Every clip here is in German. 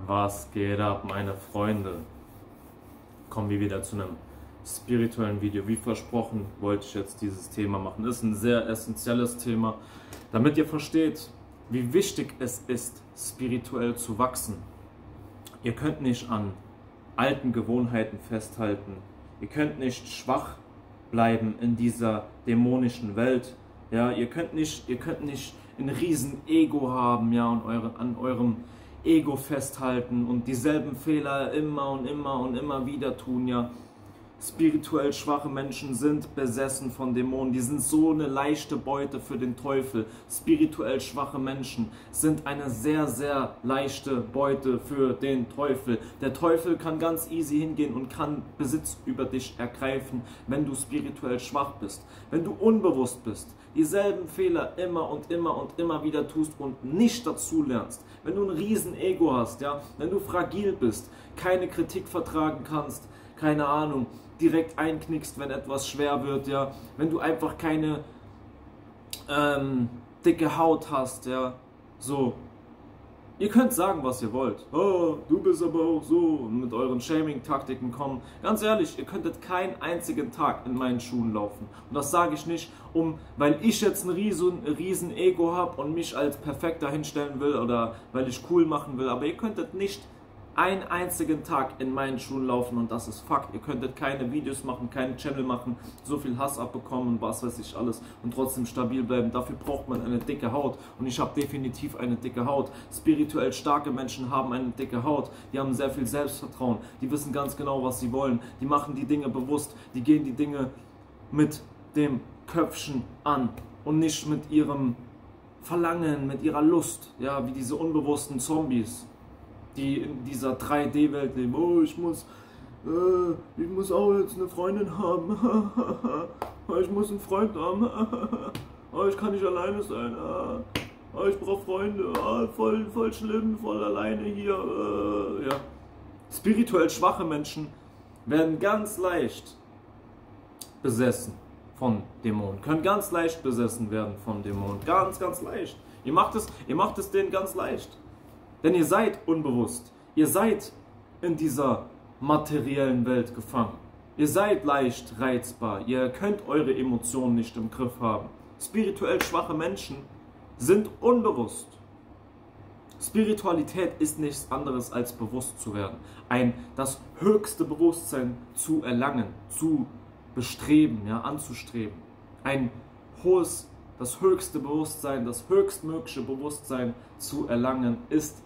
Was geht ab, meine Freunde? Kommen wir wieder zu einem spirituellen Video. Wie versprochen, wollte ich jetzt dieses Thema machen. Ist ein sehr essentielles Thema, damit ihr versteht, wie wichtig es ist, spirituell zu wachsen. Ihr könnt nicht an alten Gewohnheiten festhalten. Ihr könnt nicht schwach bleiben in dieser dämonischen Welt. Ja, ihr könnt nicht ein riesen Ego haben, ja, und an eurem Ego festhalten und dieselben Fehler immer und immer wieder tun, ja. Spirituell schwache Menschen sind besessen von Dämonen, die sind so eine leichte Beute für den Teufel. Spirituell schwache Menschen sind eine sehr, sehr leichte Beute für den Teufel. Der Teufel kann ganz easy hingehen und kann Besitz über dich ergreifen, wenn du spirituell schwach bist. Wenn du unbewusst bist, dieselben Fehler immer und immer wieder tust und nicht dazu lernst. Wenn du ein riesen Ego hast, ja, wenn du fragil bist, keine Kritik vertragen kannst, keine Ahnung, direkt einknickst, wenn etwas schwer wird, ja, wenn du einfach keine dicke Haut hast, ja, so. Ihr könnt sagen, was ihr wollt. Oh, du bist aber auch so, und mit euren Shaming-Taktiken kommen. Ganz ehrlich, ihr könntet keinen einzigen Tag in meinen Schuhen laufen. Und das sage ich nicht, weil ich jetzt ein riesen Ego habe und mich als perfekter hinstellen will oder weil ich cool machen will. Aber ihr könntet nicht einen einzigen Tag in meinen Schuhen laufen und das ist Fakt. Ihr könntet keine Videos machen, keinen Channel machen, so viel Hass abbekommen und was weiß ich alles und trotzdem stabil bleiben. Dafür braucht man eine dicke Haut und ich habe definitiv eine dicke Haut. Spirituell starke Menschen haben eine dicke Haut, die haben sehr viel Selbstvertrauen, die wissen ganz genau, was sie wollen, die machen die Dinge bewusst, die gehen die Dinge mit dem Köpfchen an und nicht mit ihrem Verlangen, mit ihrer Lust, ja, wie diese unbewussten Zombies, die in dieser 3D-Welt leben. Oh, ich muss auch jetzt eine Freundin haben. Ich muss einen Freund haben. Oh, ich kann nicht alleine sein. Oh, ich brauche Freunde. Oh, voll schlimm, voll alleine hier. Ja. Spirituell schwache Menschen werden ganz leicht besessen von Dämonen. Können ganz leicht besessen werden von Dämonen. Ganz leicht. Ihr macht es denen ganz leicht. Denn ihr seid unbewusst, ihr seid in dieser materiellen Welt gefangen. Ihr seid leicht reizbar, ihr könnt eure Emotionen nicht im Griff haben. Spirituell schwache Menschen sind unbewusst. Spiritualität ist nichts anderes als bewusst zu werden. Das höchste Bewusstsein zu erlangen, zu bestreben, ja, anzustreben. Das höchste Bewusstsein, das höchstmögliche Bewusstsein zu erlangen, ist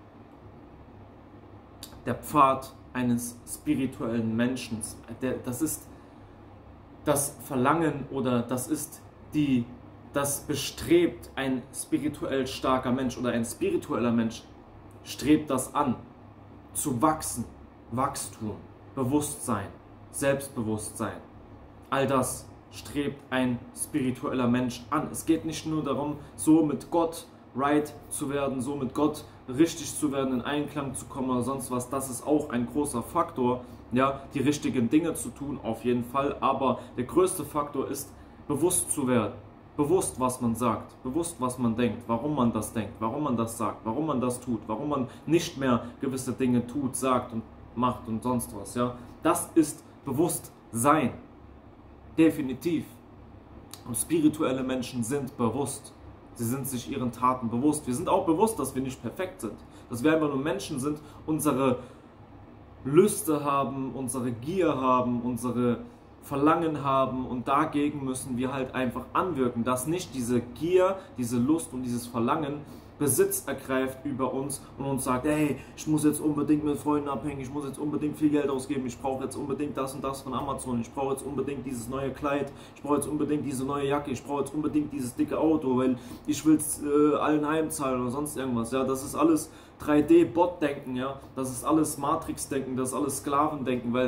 der Pfad eines spirituellen Menschen. Das ist das Verlangen oder das bestrebt ein spirituell starker Mensch oder ein spiritueller Mensch strebt das an, zu wachsen, Wachstum, Bewusstsein, Selbstbewusstsein. All das strebt ein spiritueller Mensch an. Es geht nicht nur darum, so mit Gott right zu werden, so mit Gott richtig zu werden, in Einklang zu kommen oder sonst was. Das ist auch ein großer Faktor, ja, die richtigen Dinge zu tun, auf jeden Fall. Aber der größte Faktor ist, bewusst zu werden. Bewusst, was man sagt, bewusst, was man denkt, warum man das denkt, warum man das sagt, warum man das tut, warum man nicht mehr gewisse Dinge tut, sagt und macht und sonst was, ja. Das ist Bewusstsein. Definitiv. Und spirituelle Menschen sind bewusst. Sie sind sich ihren Taten bewusst. Wir sind auch bewusst, dass wir nicht perfekt sind. Dass wir einfach nur Menschen sind, unsere Lüste haben, unsere Gier haben, unsere Verlangen haben und dagegen müssen wir halt einfach anwirken, dass nicht diese Gier, diese Lust und dieses Verlangen Besitz ergreift über uns und uns sagt, hey, ich muss jetzt unbedingt mit Freunden abhängen, ich muss jetzt unbedingt viel Geld ausgeben, ich brauche jetzt unbedingt das und das von Amazon, ich brauche jetzt unbedingt dieses neue Kleid, ich brauche jetzt unbedingt diese neue Jacke, ich brauche jetzt unbedingt dieses dicke Auto, weil ich will es allen heimzahlen oder sonst irgendwas. Ja, das ist alles 3D-Bot-Denken, ja, das ist alles Matrix-Denken, das ist alles Sklavendenken, weil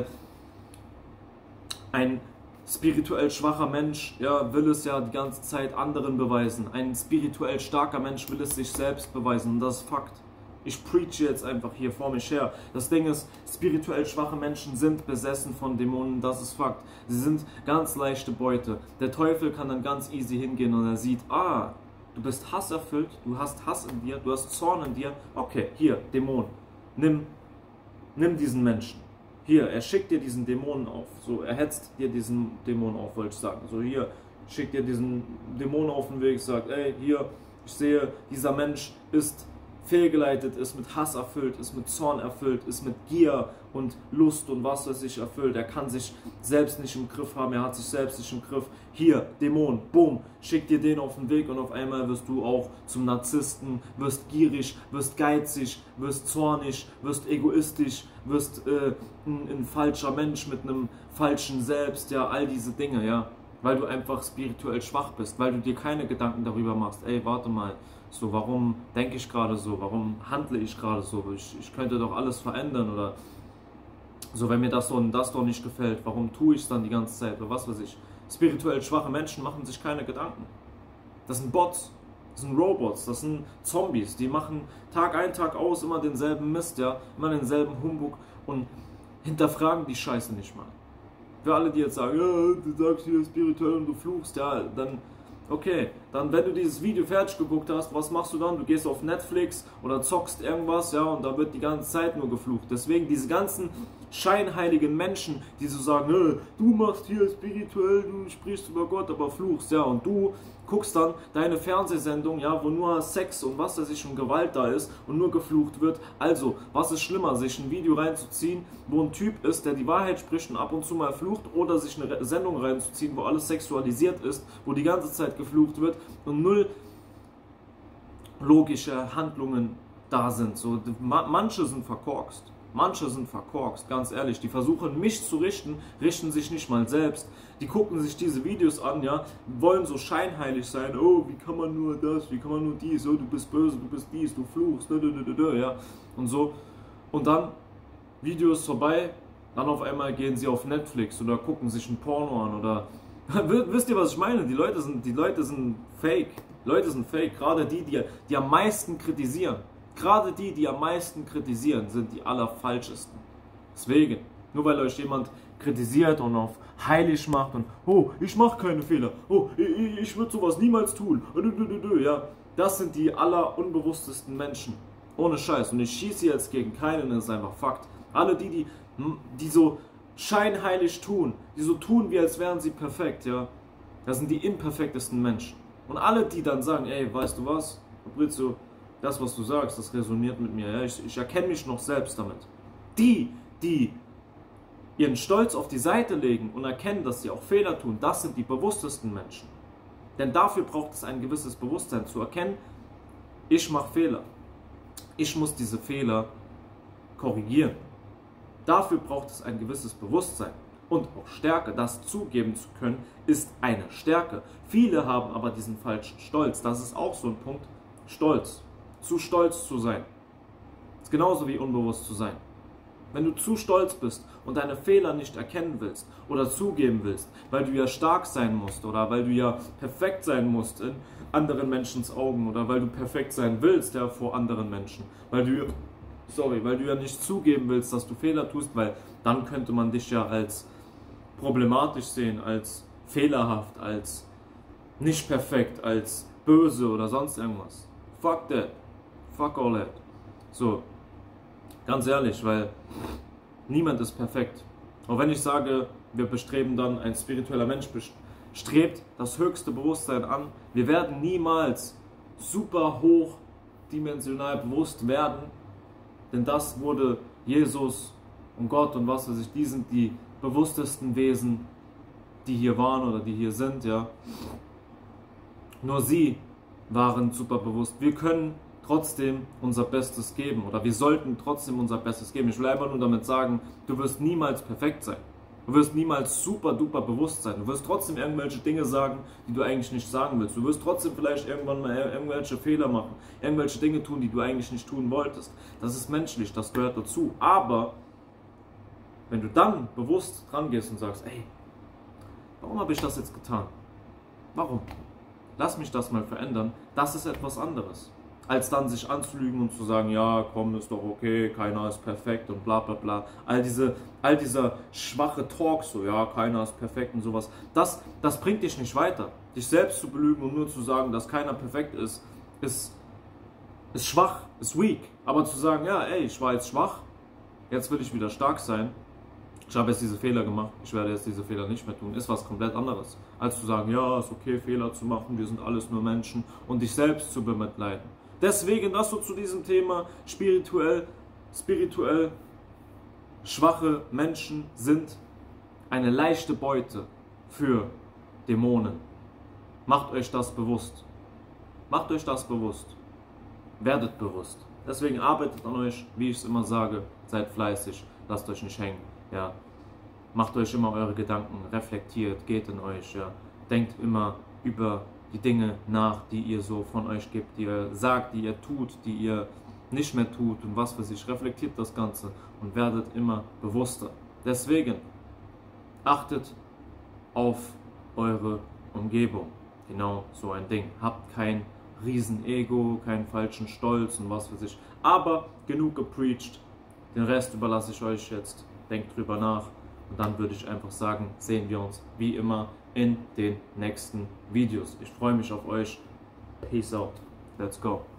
ein spirituell schwacher Mensch, ja, will es ja die ganze Zeit anderen beweisen. Ein spirituell starker Mensch will es sich selbst beweisen und das ist Fakt. Ich preache jetzt einfach hier vor mich her. Das Ding ist, spirituell schwache Menschen sind besessen von Dämonen, das ist Fakt. Sie sind ganz leichte Beute. Der Teufel kann dann ganz easy hingehen und er sieht, du bist hasserfüllt, du hast Hass in dir, du hast Zorn in dir. Okay, hier, Dämon. nimm diesen Menschen. Hier, er schickt dir diesen Dämonen auf. So, er hetzt dir diesen Dämonen auf, wollte ich sagen. So, hier, schickt dir diesen Dämonen auf den Weg, sagt, ey, hier, ich sehe, dieser Mensch ist fehlgeleitet, ist mit Hass erfüllt, ist mit Zorn erfüllt, ist mit Gier und Lust und was weiß ich erfüllt. Er kann sich selbst nicht im Griff haben, er hat sich selbst nicht im Griff. Hier, Dämon, boom, schick dir den auf den Weg und auf einmal wirst du auch zum Narzissten, wirst gierig, wirst geizig, wirst zornig, wirst egoistisch, wirst ein falscher Mensch mit einem falschen Selbst, ja, all diese Dinge, ja, weil du einfach spirituell schwach bist, weil du dir keine Gedanken darüber machst, ey, warte mal, so, warum denke ich gerade so, warum handle ich gerade so, ich könnte doch alles verändern oder so, wenn mir das und das doch nicht gefällt, warum tue ich es dann die ganze Zeit oder was weiß ich. Spirituell schwache Menschen machen sich keine Gedanken. Das sind Bots, das sind Robots, das sind Zombies, die machen Tag ein, Tag aus immer denselben Mist, ja, immer denselben Humbug und hinterfragen die Scheiße nicht mal. Für alle, die jetzt sagen, ja, du sagst hier spirituell und du fluchst, ja, dann okay, dann wenn du dieses Video fertig geguckt hast, was machst du dann? Du gehst auf Netflix oder zockst irgendwas, ja, und da wird die ganze Zeit nur geflucht. Deswegen diese ganzen scheinheiligen Menschen, die so sagen, du machst hier spirituell, du sprichst über Gott, aber fluchst, ja, und du guckst dann deine Fernsehsendung, ja, wo nur Sex und was weiß ich und Gewalt da ist und nur geflucht wird. Also, was ist schlimmer, sich ein Video reinzuziehen, wo ein Typ ist, der die Wahrheit spricht und ab und zu mal flucht, oder sich eine Sendung reinzuziehen, wo alles sexualisiert ist, wo die ganze Zeit geflucht wird und null logische Handlungen da sind. So, manche sind verkorkst. Manche sind verkorkst, ganz ehrlich. Die versuchen mich zu richten, richten sich nicht mal selbst. Die gucken sich diese Videos an, ja, wollen so scheinheilig sein. Oh, wie kann man nur das, wie kann man nur dies, oh, du bist böse, du bist dies, du fluchst, ja, und so. Und dann, Video ist vorbei, dann auf einmal gehen sie auf Netflix oder gucken sich ein Porno an oder... Wisst ihr, was ich meine? Die Leute sind fake. Leute sind fake. Gerade die am meisten kritisieren. Gerade die am meisten kritisieren, sind die allerfalschesten. Deswegen, nur weil euch jemand kritisiert und auf heilig macht und oh, ich mache keine Fehler, oh, ich würde sowas niemals tun, ja, das sind die allerunbewusstesten Menschen. Ohne Scheiß. Und ich schieße jetzt gegen keinen, das ist einfach Fakt. Alle die so scheinheilig tun, die so tun, wie als wären sie perfekt, ja, das sind die imperfektesten Menschen. Und alle, die dann sagen, ey, weißt du was, Fabrizio, das, was du sagst, das resoniert mit mir. Ja? Ich erkenne mich noch selbst damit. Die ihren Stolz auf die Seite legen und erkennen, dass sie auch Fehler tun, das sind die bewusstesten Menschen. Denn dafür braucht es ein gewisses Bewusstsein, zu erkennen, ich mache Fehler. Ich muss diese Fehler korrigieren. Dafür braucht es ein gewisses Bewusstsein und auch Stärke. Das zugeben zu können, ist eine Stärke. Viele haben aber diesen falschen Stolz. Das ist auch so ein Punkt. Stolz. Zu stolz zu sein. Ist genauso wie unbewusst zu sein. Wenn du zu stolz bist und deine Fehler nicht erkennen willst oder zugeben willst, weil du ja stark sein musst oder weil du ja perfekt sein musst in anderen Menschens Augen oder weil du perfekt sein willst, ja, vor anderen Menschen, weil du ja nicht zugeben willst, dass du Fehler tust, weil dann könnte man dich ja als problematisch sehen, als fehlerhaft, als nicht perfekt, als böse oder sonst irgendwas. Fuck that. Fuck all that. So, ganz ehrlich, weil niemand ist perfekt. Auch wenn ich sage, wir bestreben dann, ein spiritueller Mensch strebt das höchste Bewusstsein an, wir werden niemals super hochdimensional bewusst werden, denn das wurde Jesus und Gott und was weiß ich, die sind die bewusstesten Wesen, die hier waren oder die hier sind, ja. Nur sie waren super bewusst. Wir können trotzdem unser Bestes geben oder wir sollten trotzdem unser Bestes geben. Ich will einfach nur damit sagen, du wirst niemals perfekt sein. Du wirst niemals super duper bewusst sein. Du wirst trotzdem irgendwelche Dinge sagen, die du eigentlich nicht sagen willst. Du wirst trotzdem vielleicht irgendwann mal irgendwelche Fehler machen, irgendwelche Dinge tun, die du eigentlich nicht tun wolltest. Das ist menschlich, das gehört dazu. Aber wenn du dann bewusst dran gehst und sagst, ey, warum habe ich das jetzt getan? Warum? Lass mich das mal verändern. Das ist etwas anderes, als dann sich anzulügen und zu sagen, ja, komm, ist doch okay, keiner ist perfekt und bla bla bla. All dieser schwache Talk, so, ja, keiner ist perfekt und sowas, das bringt dich nicht weiter. Dich selbst zu belügen und nur zu sagen, dass keiner perfekt ist ist schwach, ist weak. Aber zu sagen, ja, ey, ich war jetzt schwach, jetzt will ich wieder stark sein, ich habe jetzt diese Fehler gemacht, ich werde jetzt diese Fehler nicht mehr tun, ist was komplett anderes. Als zu sagen, ja, ist okay, Fehler zu machen, wir sind alles nur Menschen und dich selbst zu bemitleiden. Deswegen, das so zu diesem Thema, spirituell schwache Menschen sind eine leichte Beute für Dämonen. Macht euch das bewusst. Macht euch das bewusst. Werdet bewusst. Deswegen arbeitet an euch, wie ich es immer sage, seid fleißig, lasst euch nicht hängen. Ja. Macht euch immer eure Gedanken, reflektiert, geht in euch. Ja. Denkt immer über die Dinge nach, die ihr so von euch gebt, die ihr sagt, die ihr tut, die ihr nicht mehr tut und was für sich. Reflektiert das Ganze und werdet immer bewusster. Deswegen achtet auf eure Umgebung. Genau so ein Ding. Habt kein Riesenego, keinen falschen Stolz und was für sich. Aber genug gepreacht. Den Rest überlasse ich euch jetzt. Denkt drüber nach. Und dann würde ich einfach sagen, sehen wir uns wie immer in den nächsten Videos. Ich freue mich auf euch. Peace out. Let's go.